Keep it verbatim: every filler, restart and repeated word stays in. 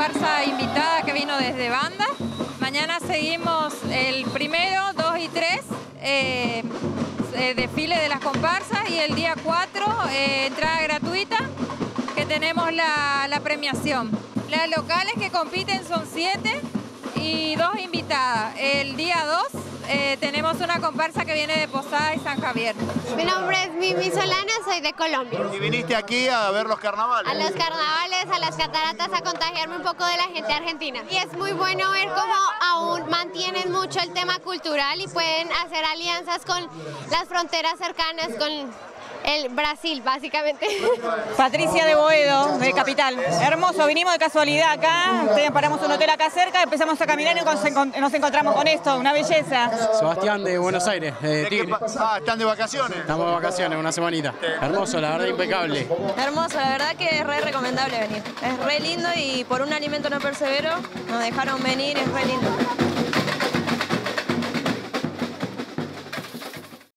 comparsa invitada que vino desde Banda. Mañana seguimos el primero, dos y tres, eh, eh, desfile de las comparsas, y el día cuatro, eh, entrada gratuita, que tenemos la, la premiación. Las locales que compiten son siete y dos invitadas. El día dos eh, tenemos una comparsa que viene de Posada y San Javier. Mi nombre es Mimi Solana, soy de Colombia. ¿Y viniste aquí a ver los carnavales? A los carnavales, a las cataratas, a contagiarme un poco de la gente argentina. Y es muy bueno ver cómo aún mantienen mucho el tema cultural y pueden hacer alianzas con las fronteras cercanas, con el Brasil, básicamente. Patricia de Boedo, de Capital. Hermoso, vinimos de casualidad acá, paramos un hotel acá cerca, empezamos a caminar y nos encontramos con esto, una belleza. Sebastián de Buenos Aires, de Tigre. Ah, ¿están de vacaciones? Estamos de vacaciones, una semanita. Hermoso, la verdad, impecable. Hermoso, la verdad que es re recomendable venir. Es re lindo y por un alimento no persevero nos dejaron venir, es re lindo.